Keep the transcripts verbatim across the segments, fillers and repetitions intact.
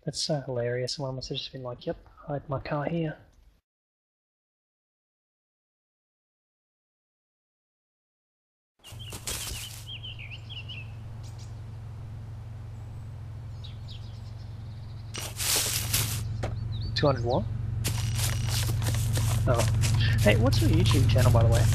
That's so hilarious. Someone must have just been like, yep, hide my car here. two hundred what? Oh. Hey, what's your YouTube channel, by the way?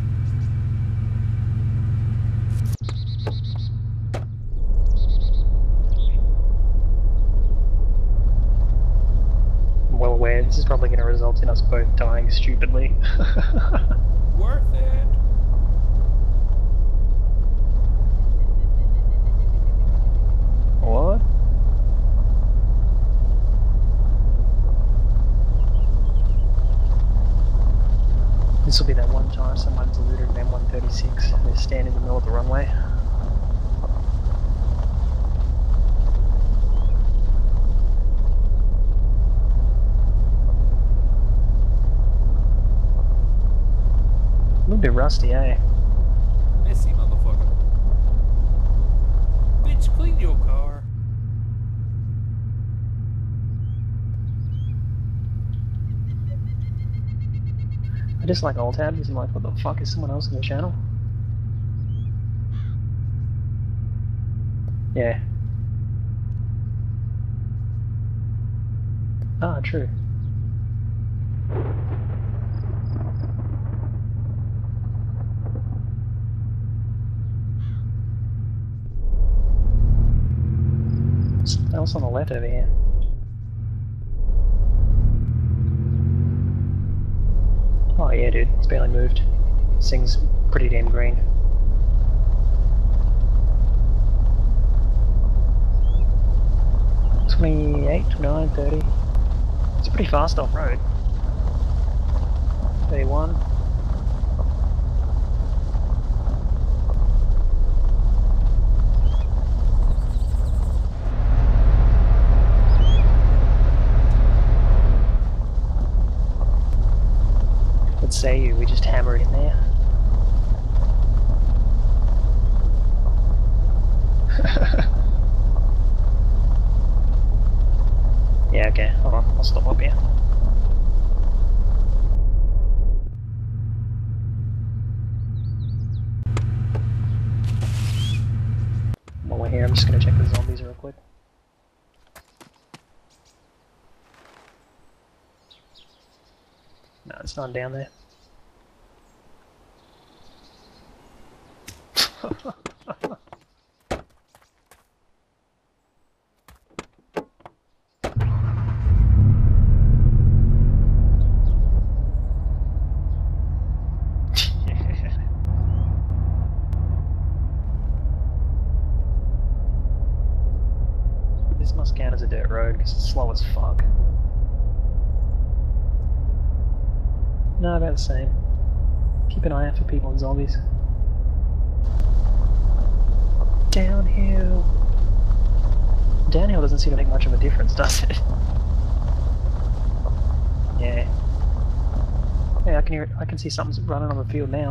I'm well aware this is probably going to result in us both dying stupidly. Worth it. What? This will be that one time someone's looted an M one thirty-six and they're standing in the middle of the runway. A little bit rusty, eh? Messy motherfucker. Bitch, clean your car. I just like alt tab because I'm like, what the fuck is someone else in the channel? Yeah. Ah, true. Something else on the left over here. Oh yeah, dude, it's barely moved. This thing's pretty damn green. twenty-eight, twenty-nine, thirty. It's pretty fast off-road. thirty-one. Let's say you, we just hammer it in there. Yeah, okay, hold on, I'll stop up here. While we're here, I'm just gonna check the zombies real quick. No, it's not down there. This must count as a dirt road because it's slow as fuck. No, about the same. Keep an eye out for people and zombies. Downhill. Downhill doesn't seem to make much of a difference, does it? Yeah. Hey, I can hear it. I can see something's running on the field now.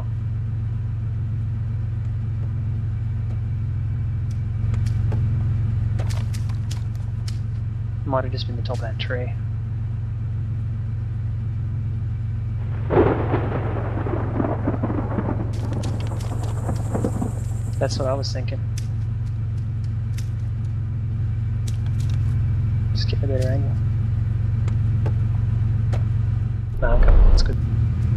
Might have just been the top of that tree. That's what I was thinking. Just get a better angle. No, I'm coming. That's good.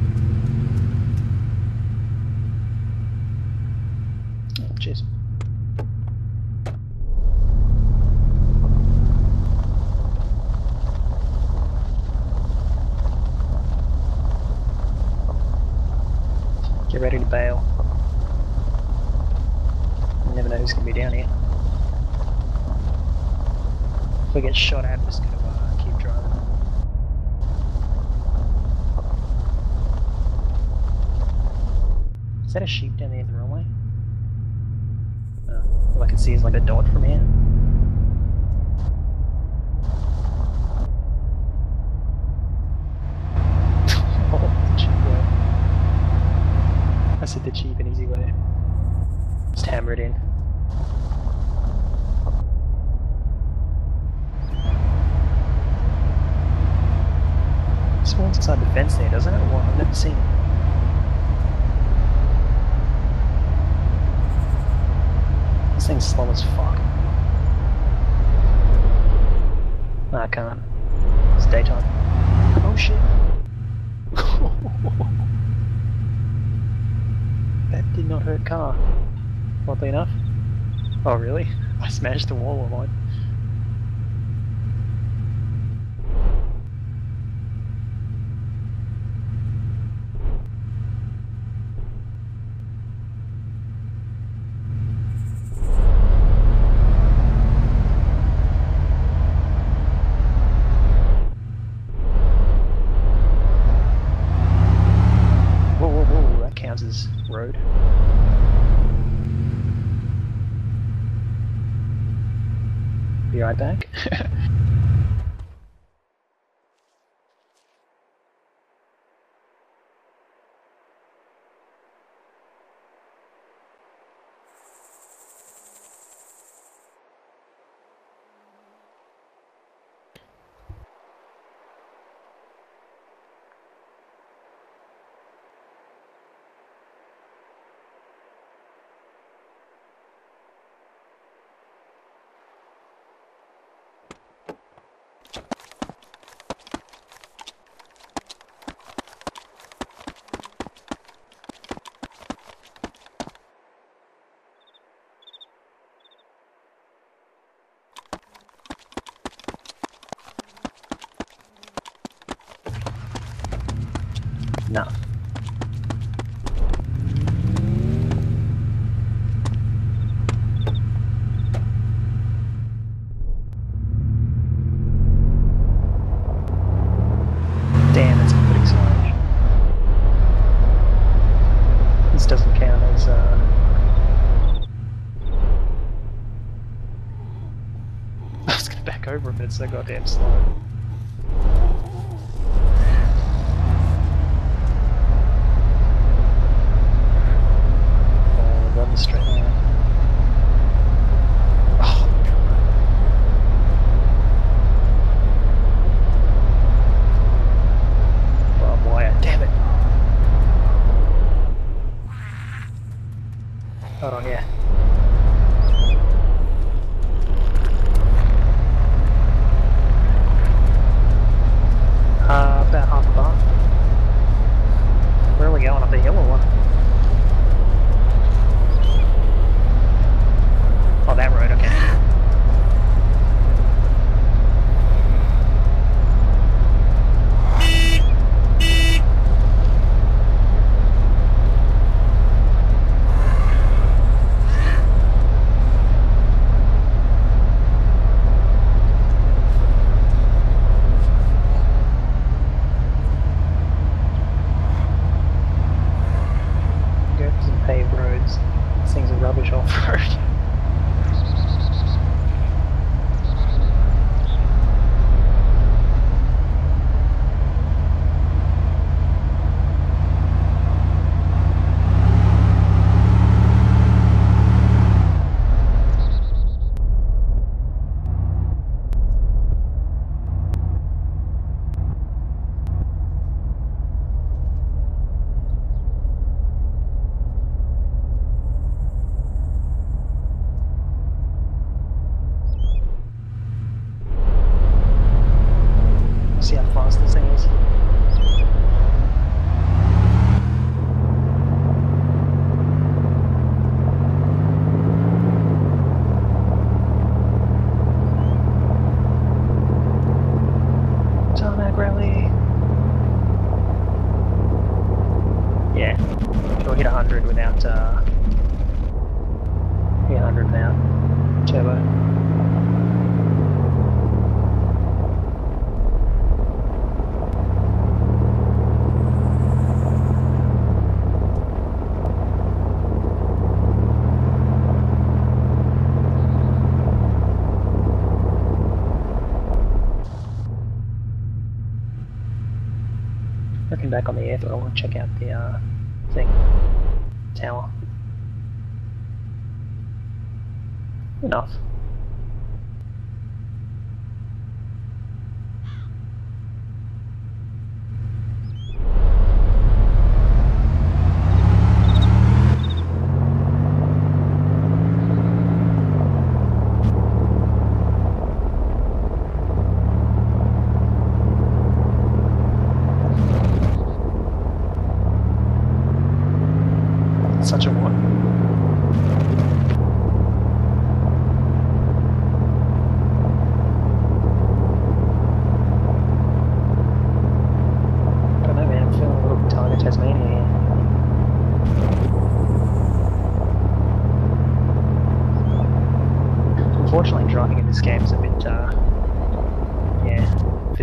Oh, jeez. Get ready to bail. You never know who's going to be down here. If we get shot at, we're just going to uh, keep driving. Is that a sheep down the end of the runway? Oh, all I can see is like a dot from here. Oh, the cheap way. I said the cheap and easy way. Just hammer it in. spawns inside the fence there, doesn't it? Or what? I've never seen it. This thing's slow as fuck. No, I can't. It's daytime. Oh shit! That did not hurt car. Oddly enough. Oh really? I smashed the wall of mine. Whoa, whoa, whoa, that counts as road. Be right back. No. Damn, that's a good acceleration. This doesn't count as uh I was gonna back over it, but it's so goddamn slow. Run the straight line. Oh, barbed wire, damn it. Hold on, yeah. Uh, about half a bar. Where are we going? Up the hill or what? Oh, that road, okay. Go for some paved roads. These things are rubbish off-road. See how fast this thing is. Tarmac rally. Yeah, sure hit one hundred without uh, hit one hundred without turbo. Looking back on the airfield, I want to check out the uh, thing, tower. Enough.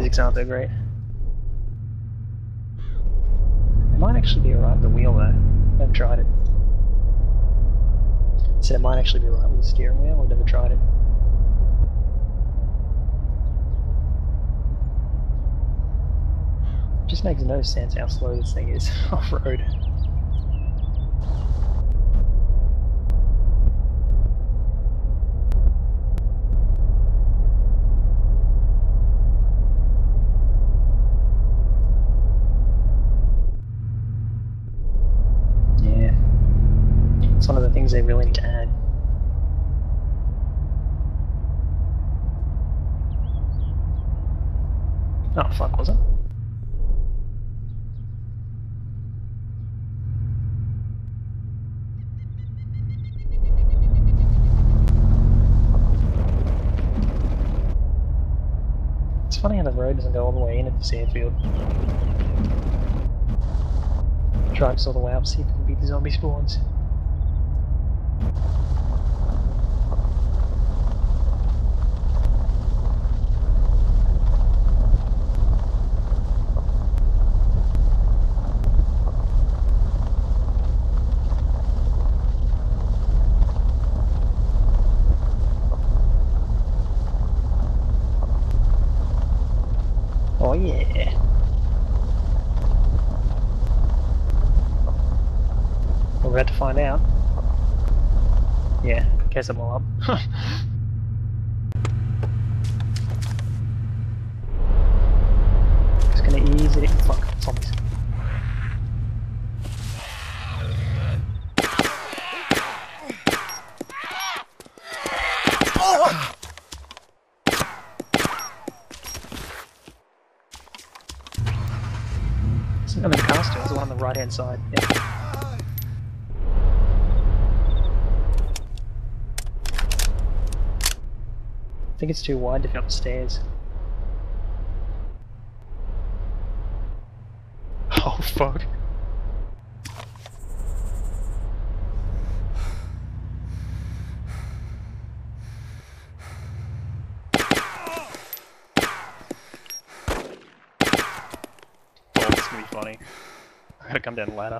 physics aren't that great. It might actually be alright with the wheel though. Never tried it. So it might actually be alright with the steering wheel, I've never tried it. Just makes no sense how slow this thing is off-road. Yeah. It's one of the things they really need to add. Oh fuck, was it? It's funny how the road doesn't go all the way in at this airfield. Drive us all the way up, see if we can beat the zombie spawns. Oh yeah. We're about to find out. Yeah, guess I'm all up. Just gonna ease it. Fuck, zombies. It's not in the caster, it's the one on the right hand side. Yeah. I think it's too wide to fit up the stairs. Oh fuck. Oh, this is gonna be funny. I gotta come down the ladder.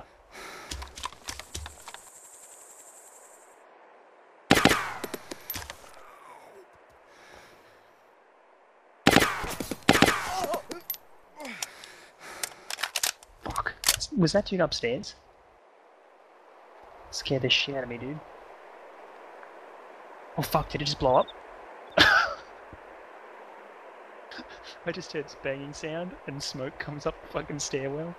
Fuck. Was that dude upstairs? Scared the shit out of me, dude. Oh fuck, did it just blow up? I just heard this banging sound and smoke comes up the fucking stairwell.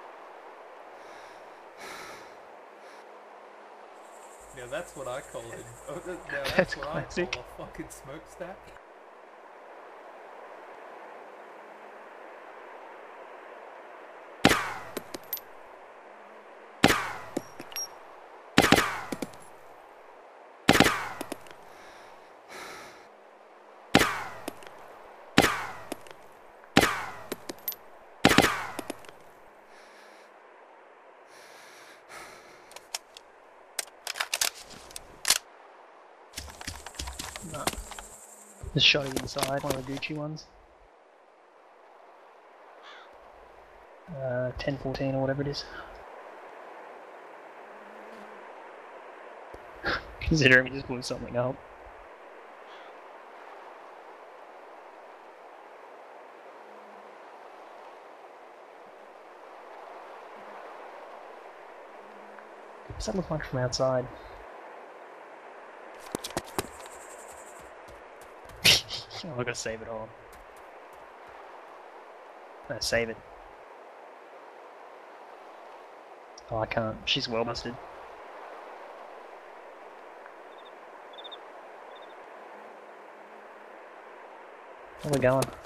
Yeah, that's what I call it. Oh, that, yeah, that's, That's what classic. I call a fucking smokestack. No. Just shot it inside, one of the Gucci ones. Uh, ten fourteen or whatever it is. Considering we just blew something up. What does that look like from outside? Oh, I gotta save it all. No, save it. Oh, I can't. She's well busted. Where are we going?